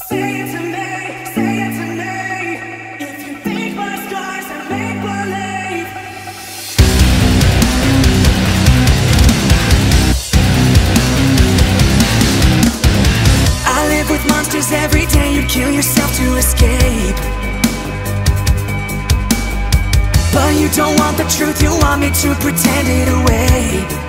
Say it to me, say it to me. If you think my scars are make believe. I live with monsters every day. You'd kill yourself to escape, but you don't want the truth. You want me to pretend it away.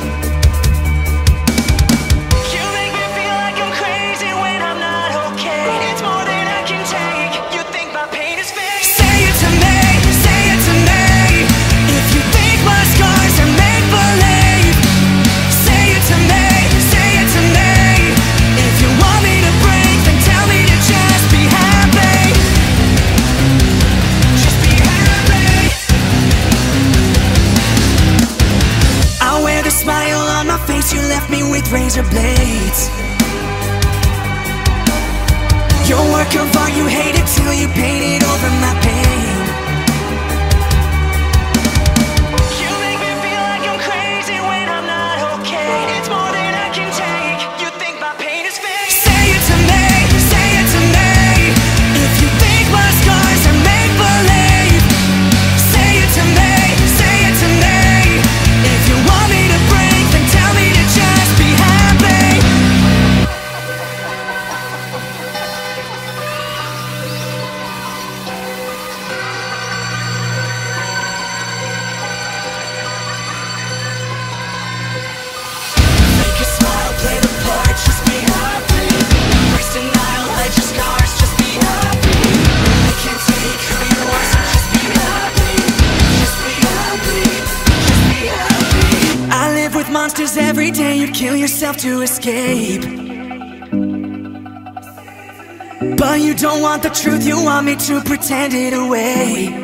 You left me with razor blades. Your work of art, you hate it till you painted over my pain. You make me feel like I'm crazy when I'm not okay. It's more than I can take. You think my pain is fake. Say it to me, say it to me. If you think my scars are make believe. Say it to me, say it to me. If you want me to break, then tell me to just be happy. Make a smile, play the part, just be happy. Embrace denial, let your scars, just be happy. I can't take who you are, so just be happy. Just be happy, just be happy. I live with monsters every day. You'd kill yourself to escape, but you don't want the truth. You want me to pretend it away.